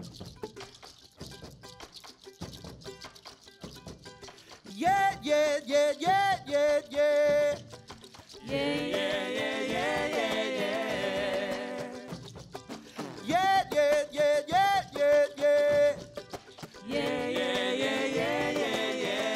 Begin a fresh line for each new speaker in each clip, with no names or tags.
Yeah, yeah, yeah, yeah, yeah, yeah.
Yeah, yeah, yeah, yeah, yeah, yeah.
Yeah, yeah, yeah, yeah, yeah, yeah.
Yeah, yeah, yeah, yeah, yeah, yeah.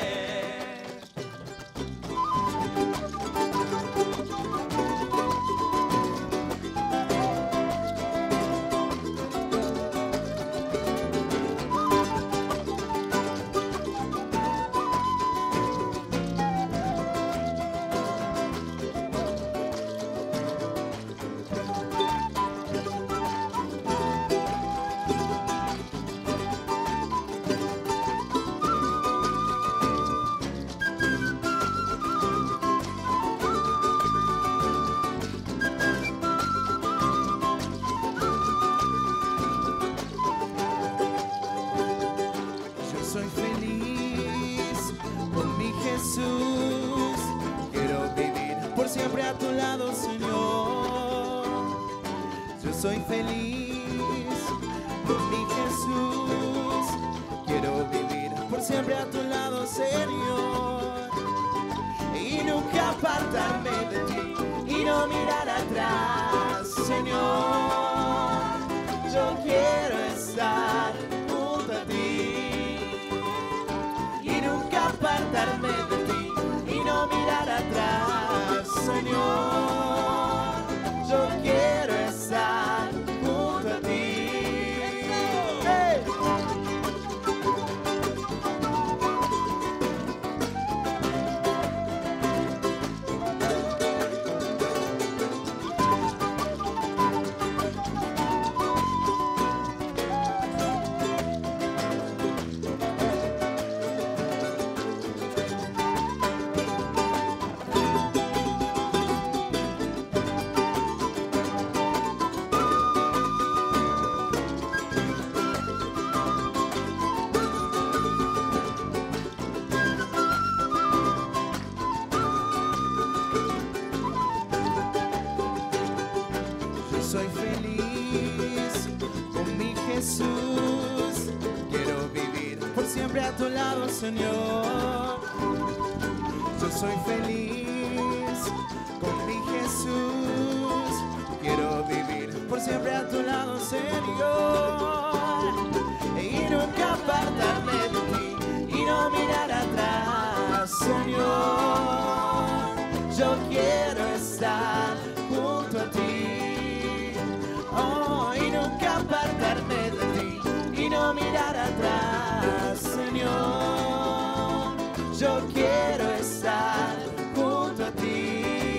Yo soy feliz con mi Jesús. Quiero vivir por siempre a tu lado, Señor. Yo soy feliz con mi Jesús. Quiero vivir por siempre a tu lado, Señor. Y nunca apartarme de ti y no mirar atrás, Señor. Yo quiero estar junto a ti y nunca apartarme de ti y no mirar atrás, Señor. Yo quiero estar junto a ti. Hey. Yo soy feliz con mi Jesús. Quiero vivir por siempre a tu lado, Señor. Yo soy feliz con mi Jesús. Quiero vivir por siempre a tu lado, Señor. Y nunca apartarme de ti y no mirar atrás, Señor. Yo quiero estar junto a ti. Oh, y nunca apartarme de ti y no mirar atrás, Señor. Yo quiero estar junto a ti.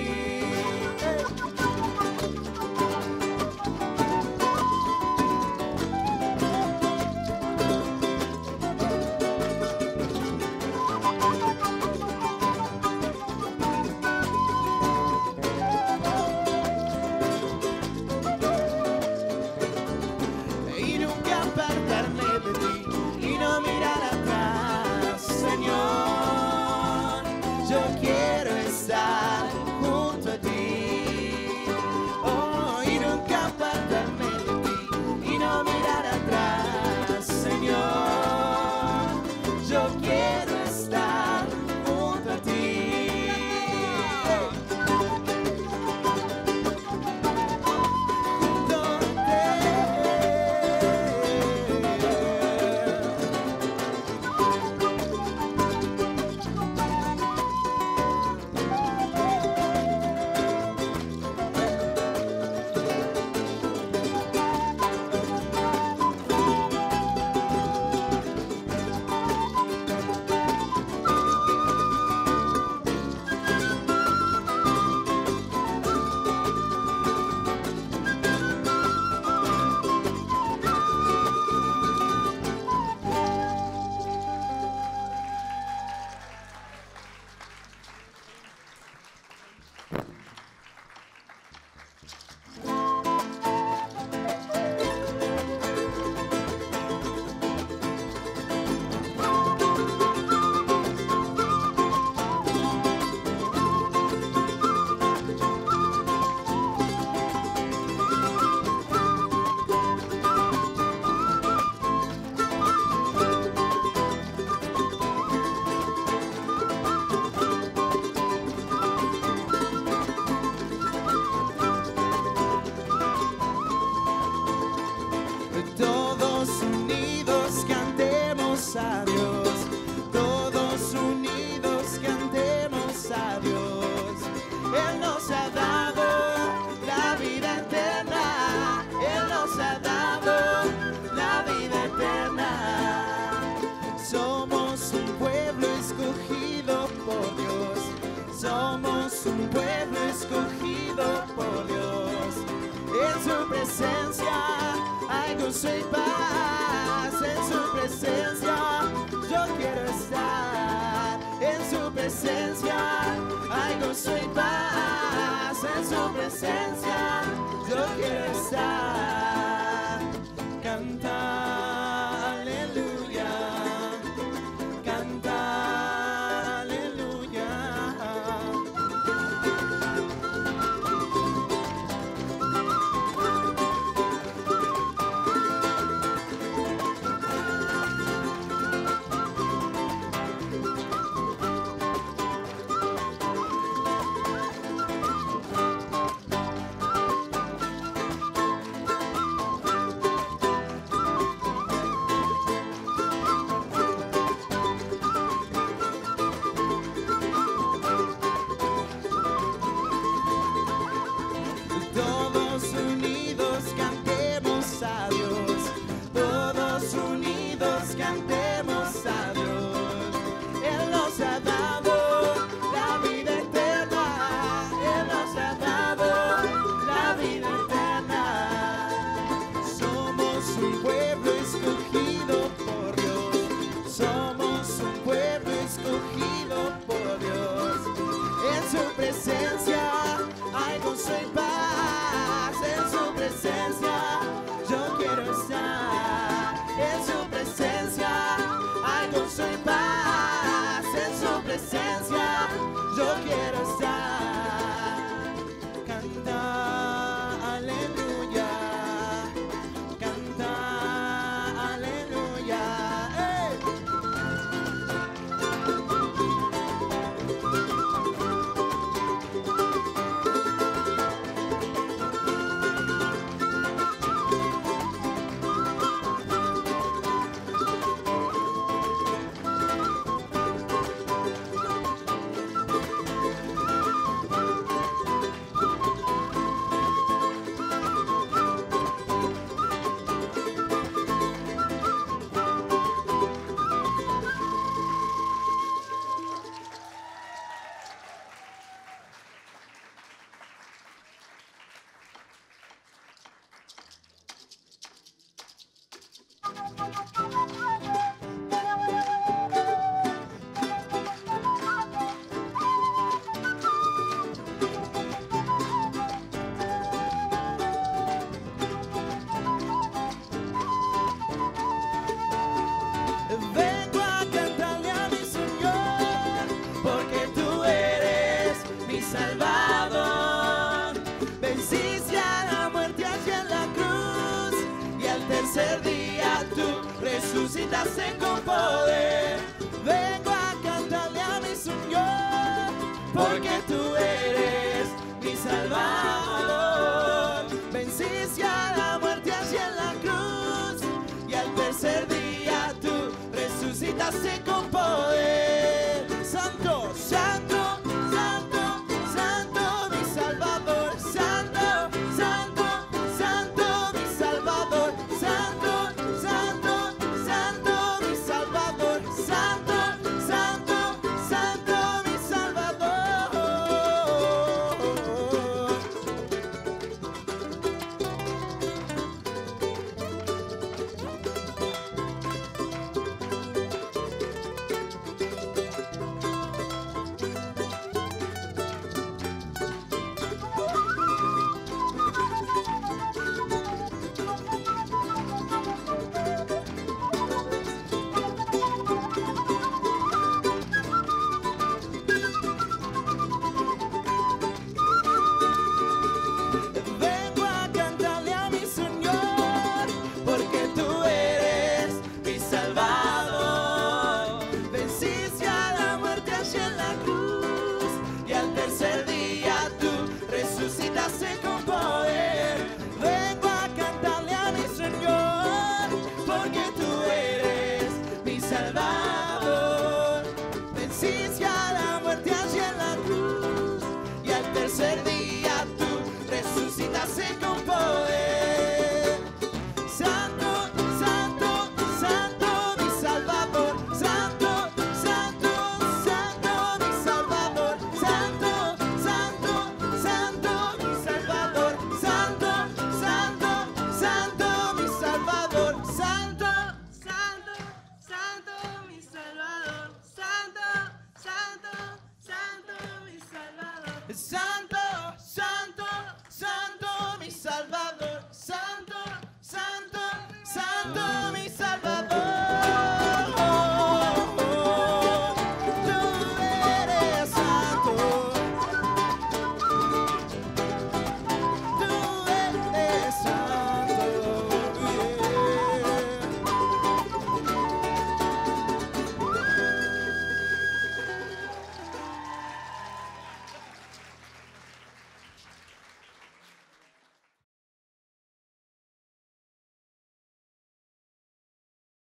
Él nos ha dado la vida eterna. Él nos ha dado la vida eterna. Somos un pueblo escogido por Dios. Somos un pueblo escogido por Dios. En su presencia hay gozo y paz. En su presencia yo quiero estar. En su presencia hay gozo y paz. En su presencia yo quiero estar. Canta aleluya. Canta aleluya. Todos unidos cantemos a Dios. Todos unidos cantemos a Dios. Él nos ha dado la vida eterna. Él nos ha dado la vida eterna. Somos un pueblo escogido por Dios. Somos un pueblo escogido por Dios. En su presencia hay gozo y paz. En su presencia yo quiero estar. En su presencia hay gozo y paz. En su presencia yo quiero estar. Canta aleluya. Canta aleluya. ¡Hey! Vengo a cantarle a mi Señor, porque tú eres mi Salvador. Venciste a la muerte allí en la cruz, y al tercer día tú resucitaste con poder. Vengo a cantarle a mi Señor, porque tú eres mi Salvador. Venciste a la muerte allí en la cruz, y al tercer día tú resucitaste con poder.